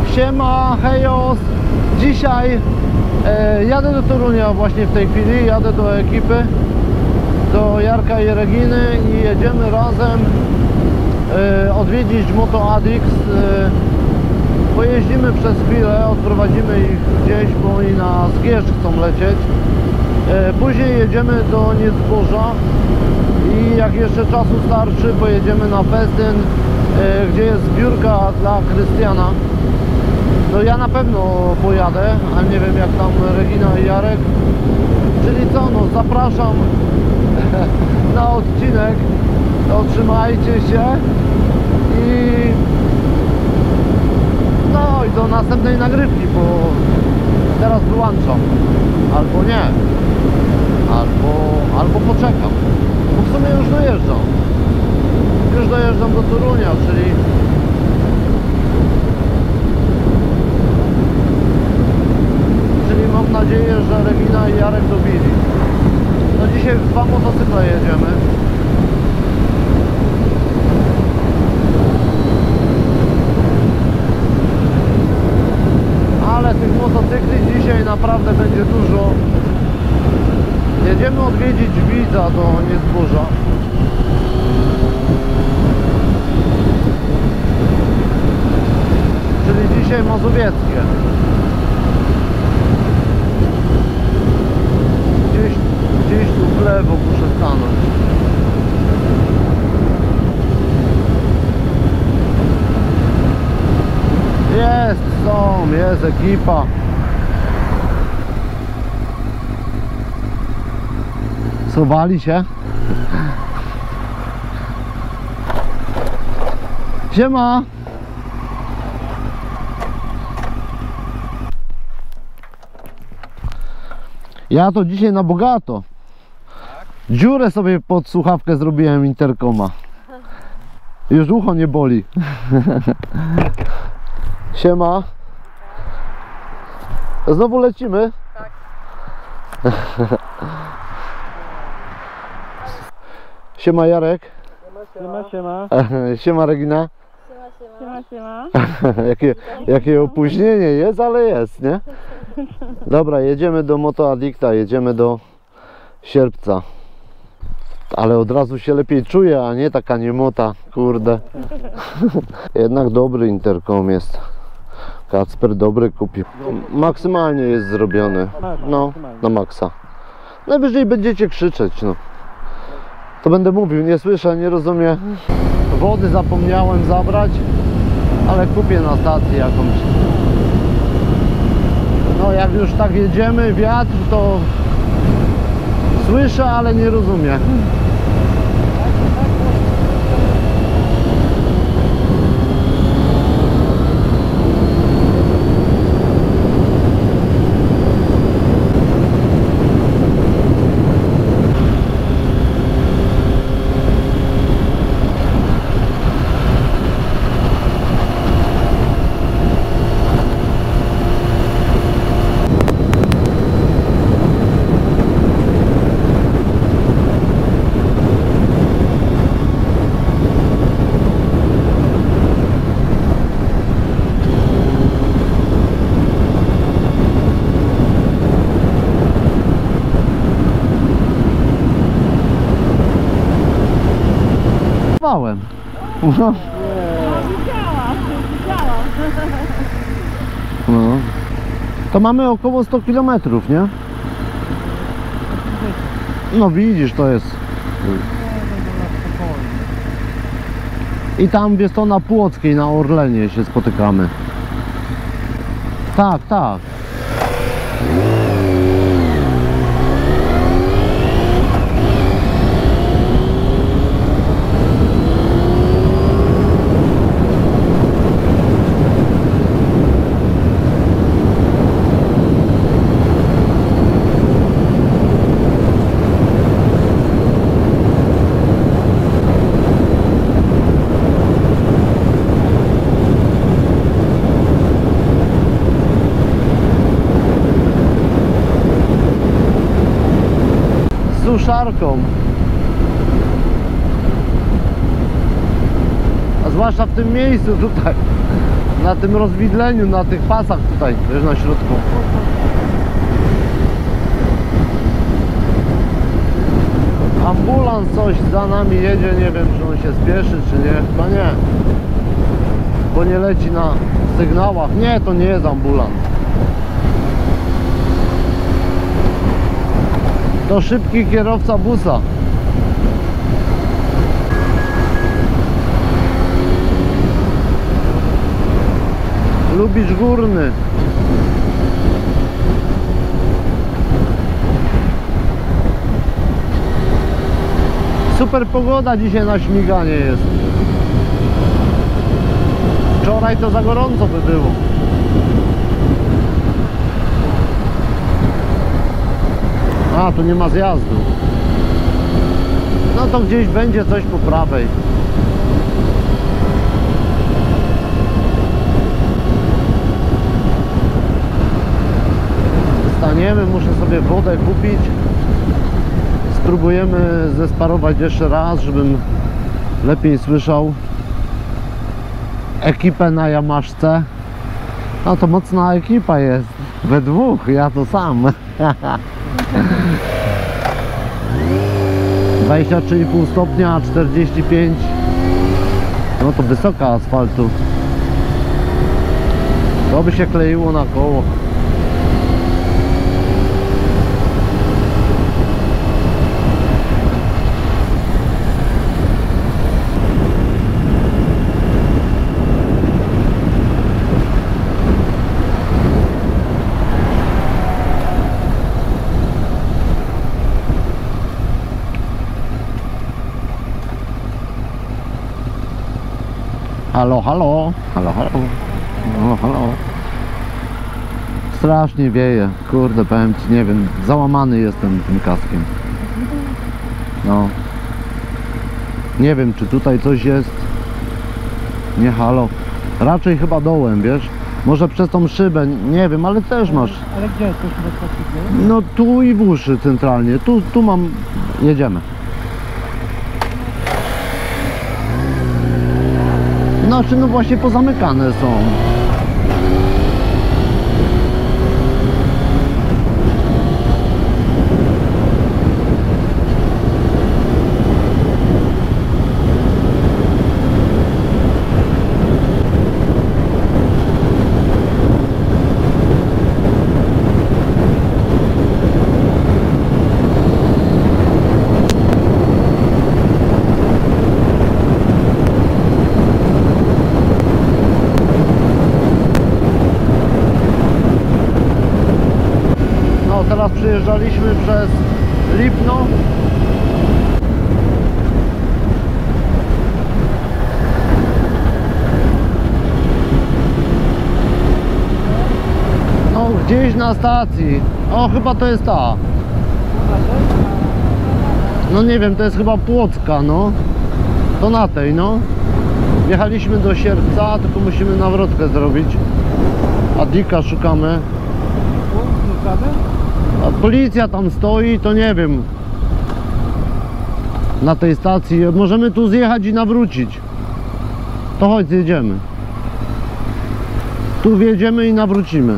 Siema, hejos. Dzisiaj jadę do Torunia właśnie w tej chwili, jadę do ekipy, do Jarka i Reginy i jedziemy razem odwiedzić Moto Addicts. Pojeździmy przez chwilę, odprowadzimy ich gdzieś, bo oni na Zgierz chcą lecieć. Później jedziemy do Niezboża i jak jeszcze czasu starczy, pojedziemy na festyn, gdzie jest zbiórka dla Krystiana. No ja na pewno pojadę, ale nie wiem jak tam Regina i Jarek. Czyli co, no zapraszam na odcinek, to trzymajcie się i no i do następnej nagrywki, bo teraz wyłączam, albo nie, albo poczekam, bo w sumie już dojeżdżam do Torunia, czyli mam nadzieję, że Regina i Jarek dobili. No dzisiaj w 2 motocykle jedziemy. Ale tych motocykli dzisiaj naprawdę będzie dużo. Jedziemy odwiedzić widza do Niezboża. Czyli dzisiaj mazowieckie. Gdzieś tu w lewo muszę stanąć. Jest ekipa. Schowali się. Siema. Ja to dzisiaj na bogato. Dziurę sobie pod słuchawkę zrobiłem interkoma. Już ucho nie boli. Siema. Znowu lecimy? Tak. Siema Jarek. Siema. Siema Regina. Siema. Jakie opóźnienie jest, ale jest, nie? Dobra, jedziemy do Moto Addicta, jedziemy do Sierpca. Ale od razu się lepiej czuję, a nie taka niemota, kurde. Jednak dobry interkom jest. Kacper dobry kupił. Maksymalnie jest zrobiony. No, na maksa. Najwyżej będziecie krzyczeć, no. To będę mówił, nie słyszę, nie rozumiem. Wody zapomniałem zabrać, ale kupię na stacji jakąś. No jak już tak jedziemy, wiatr, to słyszę, ale nie rozumiem. No. No. To mamy około 100 km, nie? No widzisz, to jest. I tam jest to na Płockiej, na Orlenie się spotykamy. Tak. suszarką. A zwłaszcza w tym miejscu tutaj. na tym rozwidleniu, na tych pasach tutaj, wiesz, na środku. Ambulans coś za nami jedzie, nie wiem, czy on się spieszy, czy nie, chyba nie. Bo nie leci na sygnałach. Nie, to nie jest ambulans. To szybki kierowca busa. Lubicz Górny. Super pogoda dzisiaj na śmiganie jest. Wczoraj to za gorąco by było. A, tu nie ma zjazdu. No to gdzieś będzie coś po prawej. Staniemy, muszę sobie wodę kupić. Spróbujemy zesparować jeszcze raz, żebym lepiej słyszał ekipę na Yamaszce. No to mocna ekipa jest. We dwóch, ja to sam. 23,5 stopnia, 45. No to wysoka asfaltu. To by się kleiło na koło. Halo, halo, halo, halo, halo, halo. Strasznie wieje, kurde, powiem ci, nie wiem, załamany jestem tym kaskiem. No. Nie wiem, czy tutaj coś jest. Nie, halo. Raczej chyba dołem, wiesz? Może przez tą szybę, nie wiem, ale też masz. Ale gdzie jest to chyba? No tu i w uszy centralnie, tu mam, jedziemy. Znaczy, no właśnie pozamykane są. Teraz przyjeżdżaliśmy przez Lipno. No gdzieś na stacji. O, chyba to jest ta. No nie wiem, to jest chyba Płocka, no. To na tej, no. Jechaliśmy do Sierpca, tylko musimy nawrotkę zrobić. A Dika szukamy. A policja tam stoi, to nie wiem. Na tej stacji. Możemy tu zjechać i nawrócić. To chodź, zjedziemy. Tu wjedziemy i nawrócimy.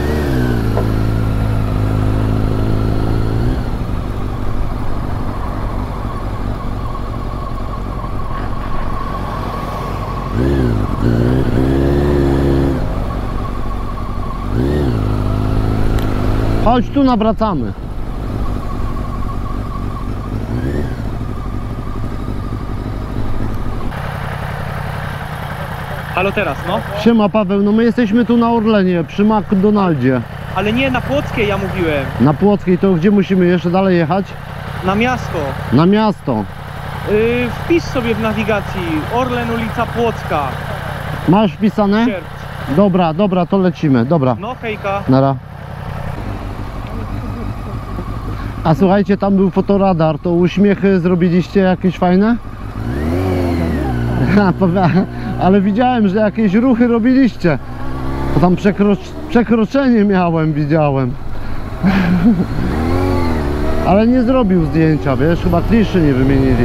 Chodź, tu nawracamy. Halo teraz, no. Siema Paweł, no my jesteśmy tu na Orlenie, przy McDonaldzie. Ale nie na Płockiej, ja mówiłem. Na Płockiej, to gdzie musimy jeszcze dalej jechać? Na miasto. Na miasto. Wpisz sobie w nawigacji Orlen, ulica Płocka. Masz wpisane? Sierp. Dobra, dobra, to lecimy, dobra. No hejka. Nara. A słuchajcie, tam był fotoradar, to uśmiechy zrobiliście jakieś fajne? Ale widziałem, że jakieś ruchy robiliście. To tam przekroczenie miałem, widziałem. Ale nie zrobił zdjęcia, wiesz, chyba kliszy nie wymienili.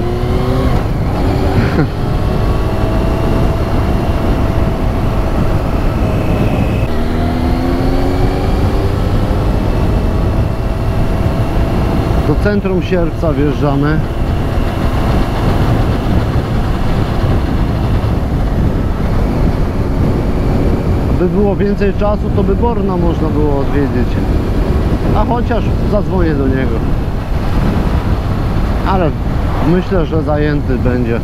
centrum Sierpca wjeżdżamy. By było więcej czasu, to by Borna można było odwiedzić. A chociaż zadzwonię do niego. Ale myślę, że zajęty będzie.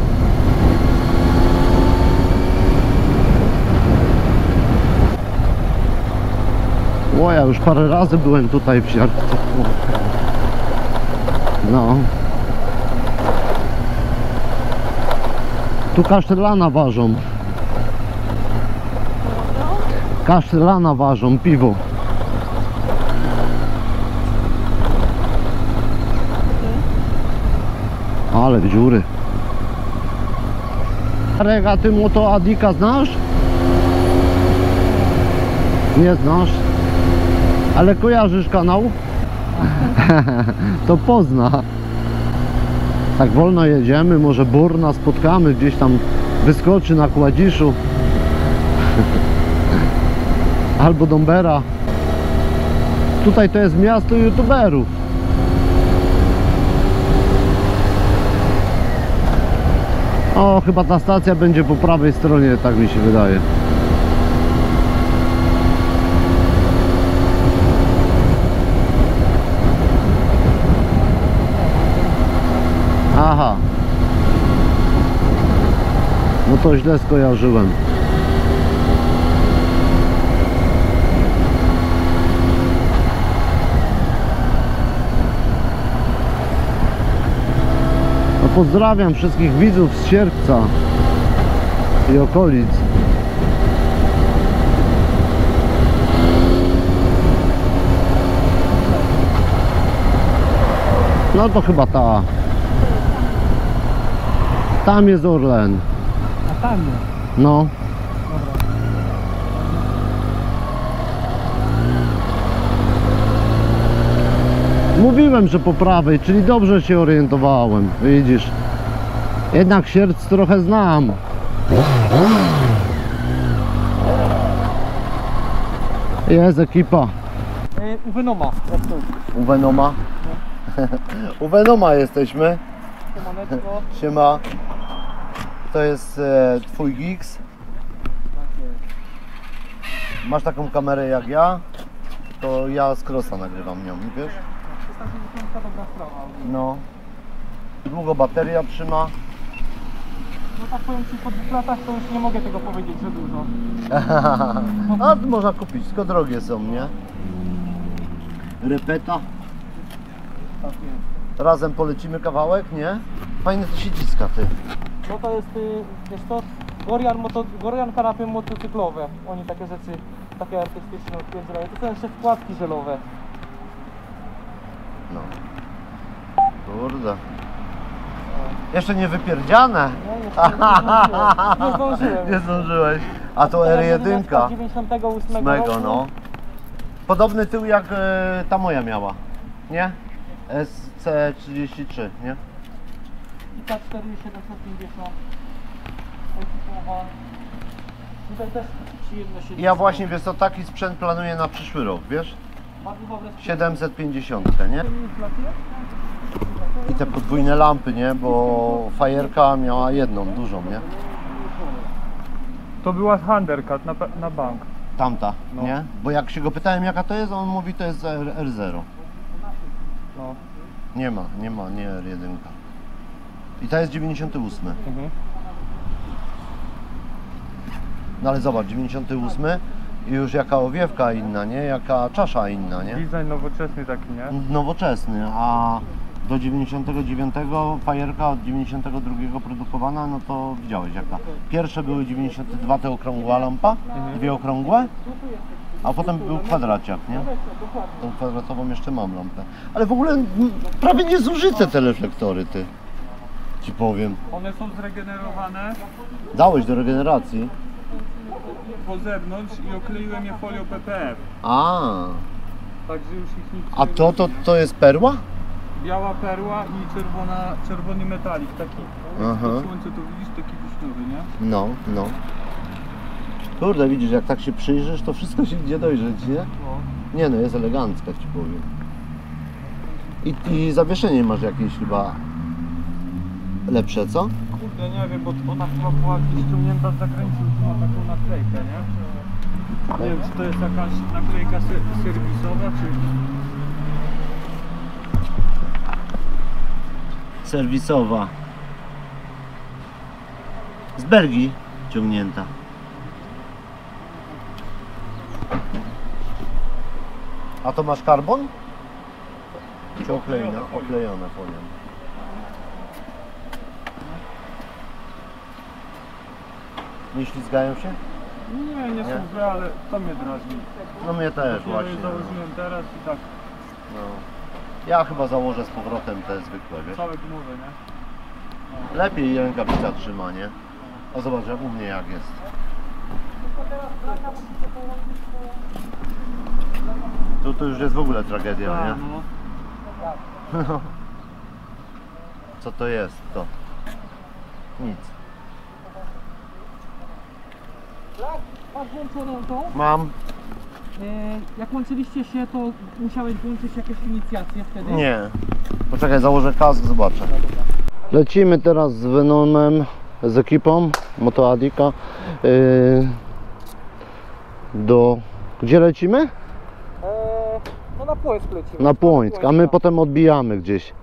O, ja już parę razy byłem tutaj w Sierpcu. No. Tu kasztelana ważą. Kasztelana ważą, piwo. Ale dziury. Arek, a ty Moto Adika znasz? Nie znasz? Ale kojarzysz kanał? To pozna. Tak wolno jedziemy, może Borna spotkamy, gdzieś tam wyskoczy na Kładziszu. Albo Dąbera. Tutaj to jest miasto youtuberów. O, chyba ta stacja będzie po prawej stronie, tak mi się wydaje. Aha. No to źle skojarzyłem. No pozdrawiam wszystkich widzów z Sierpca i okolic. No to chyba ta. Tam jest Orlen. A tam jest. No. Mówiłem, że po prawej, czyli dobrze się orientowałem. Widzisz. Jednak Sierpc trochę znam. Jest ekipa. U Venoma. U Venoma. U Venoma jesteśmy. Siemaneczko. Siema. To jest twój Geeks. Masz taką kamerę jak ja, to ja z Crossa nagrywam nią, wiesz? 360 dobra sprawa. No. Długo bateria trzyma. No tak powiem Ci, po 2 latach to już nie mogę tego powiedzieć, że dużo. A można kupić, tylko drogie są, nie? Repeta. Tak jest. Razem polecimy kawałek, nie? Fajne te siedziska, ty. No to jest, wiesz to, Gorian kanapy motocyklowe. Oni takie rzeczy, takie artystyczne odpierdzielają. To są jeszcze wkładki żelowe. No. Kurde. Jeszcze nie wypierdziane. No, nie zdążyłem. Nie zdążyłeś. A to R1. 98 Mego, roku. no. Podobny tył jak ta moja miała. Nie? SC33, nie? I ta 4750. Ekipowa. Tutaj też przyjemne się. Ja właśnie, wiesz co, taki sprzęt planuję na przyszły rok, wiesz? Bardzo dobre sprzęty. 750, nie? I te podwójne lampy, nie? Bo fajerka miała jedną, dużą, nie? To była Thundercat na bank. Tamta, No. nie? Bo jak się go pytałem jaka to jest, on mówi to jest R0. No. Nie ma, nie R1. I ta jest 98. Mhm. No ale zobacz, 98 i już jaka owiewka inna, nie? Jaka czasza inna, nie? Design nowoczesny taki, nie? Nowoczesny, a do 99 fajerka od 92 produkowana, no to widziałeś jaka. Pierwsze były 92 te okrągła lampa, dwie okrągłe, a potem był kwadraciak, nie? Tą kwadratową jeszcze mam lampę. Ale w ogóle prawie niezużyte te reflektory, ty. Ci powiem. One są zregenerowane Dałeś do regeneracji. po zewnątrz i okleiłem je folią PPF. A, Także już ich nikt a to jest perła? Biała perła i czerwony metalik taki. Aha. Słońce to widzisz, taki wiśniowy, nie? No, no. Kurde, widzisz, jak tak się przyjrzysz, to wszystko się idzie dojrzeć, nie? No. Nie no, jest elegancka, ci powiem. I zawieszenie masz jakieś chyba lepsze, co? Kurde, nie wiem, bo ona chyba była gdzieś ściągnięta z zagranicy, już ma taką naklejkę, nie? Nie wiem, czy to jest jakaś naklejka serwisowa, czy... Serwisowa. Z Belgii ciągnięta. A to masz karbon? Czy oklejone? Oklejone folią. Nie ślizgają się? Nie są złe, ale to mnie drażni. No mnie też Dopiero właśnie. je założyłem teraz i tak No. Ja chyba założę z powrotem te zwykłe, wiesz? całe gumowe, nie? Lepiej rękawica trzyma, nie? O zobacz jak u mnie jak jest. Tu to już jest w ogóle tragedia, Tak, nie? no. Co to jest to? Nic. Masz włączoną tą? Mam? Jak łączyliście się, to musiałeś włączyć jakieś inicjacje wtedy? Nie. Poczekaj, założę kask, zobaczę. Lecimy teraz z Venomem, z ekipą Motoadika do... Gdzie lecimy? No na Płońsk lecimy. Na Płońsk, a my potem odbijamy gdzieś.